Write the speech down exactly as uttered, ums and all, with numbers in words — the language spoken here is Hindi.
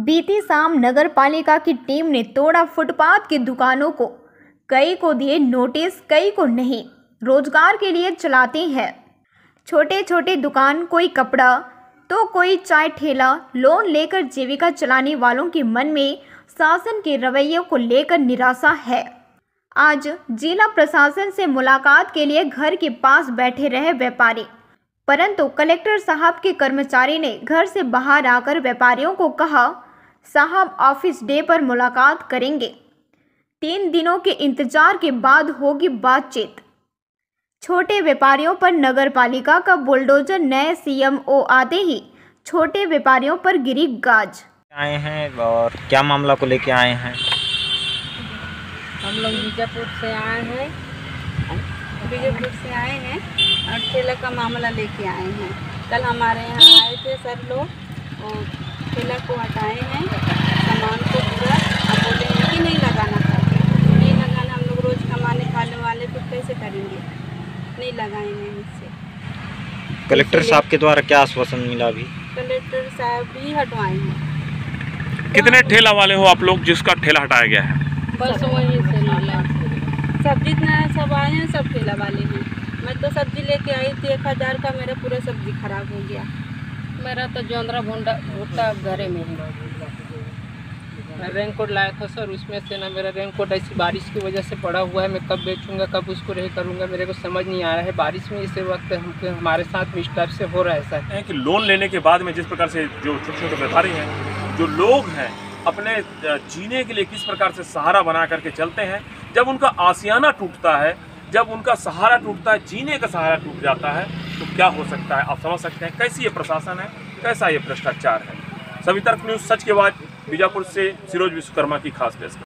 बीती शाम नगर पालिका की टीम ने तोड़ा फुटपाथ की दुकानों को। कई को दिए नोटिस, कई को नहीं। रोजगार के लिए चलाते हैं छोटे छोटे दुकान, कोई कपड़ा तो कोई चाय ठेला। लोन लेकर जीविका चलाने वालों के मन में शासन के रवैये को लेकर निराशा है। आज जिला प्रशासन से मुलाकात के लिए घर के पास बैठे रहे व्यापारी, परंतु कलेक्टर साहब के कर्मचारी ने घर से बाहर आकर व्यापारियों को कहा, साहब ऑफिस डे पर मुलाकात करेंगे। तीन दिनों के इंतजार के बाद होगी बातचीत। छोटे व्यापारियों पर नगर पालिका का बुलडोजर, नए सीएमओ आते ही छोटे व्यापारियों पर गिरी गाज। आए हैं और क्या मामला को लेके आए हैं? हम लोग बीजापुर से आए हैं बीजापुर से आए हैं और ठेला का मामला लेके आए हैं। कल हमारे यहाँ आए थे सर लोग और ठेला को हटाए हैं, सामान को पूरा। अब बोले हैं कि नहीं लगाना चाहिए, नहीं लगाना। हम लोग रोज़ कमाने खाने वाले तो कैसे करेंगे, नहीं लगाएंगे इससे। कलेक्टर साहब के द्वारा क्या आश्वासन मिला? अभी कलेक्टर साहब भी हटवाए हैं। कितने ठेला वाले हो आप लोग जिसका ठेला हटाया गया है? बस वहीं से सब्जी इतना सब आए हैं, सब ठेला वाले हैं। मैं तो सब्जी लेके आई थी एक हज़ार का, मेरा पूरा सब्जी खराब हो गया। मेरा तो जोंदरा भुंडा भुट्टा घरे में है। मैं रेनकोट लाया था सर, उसमें से ना मेरा रेनकोट ऐसी बारिश की वजह से पड़ा हुआ है। मैं कब बेचूंगा, कब उसको रह करूंगा, मेरे को समझ नहीं आ रहा है। बारिश में इस वक्त हमको हमारे साथ इस टाइप से हो रहा है सर। है कि लोन लेने के बाद में जिस प्रकार से जो छोटे छोटे व्यापारी हैं, जो लोग हैं, अपने जीने के लिए किस प्रकार से सहारा बना करके चलते हैं, जब उनका आशियाना टूटता है, जब उनका सहारा टूटता है, जीने का सहारा टूट जाता है, तो क्या हो सकता है? आप समझ सकते हैं कैसी ये प्रशासन है, कैसा ये भ्रष्टाचार है। सभी तरफ न्यूज़ सच के बाद बीजापुर से सिरोज विश्वकर्मा की खास पेश।